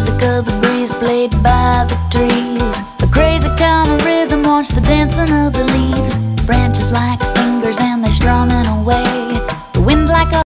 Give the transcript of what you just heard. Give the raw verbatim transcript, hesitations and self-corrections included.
music of the breeze played by the trees. A crazy kind of rhythm, watch the dancing of the leaves. Branches like fingers and they're strumming away. The wind like a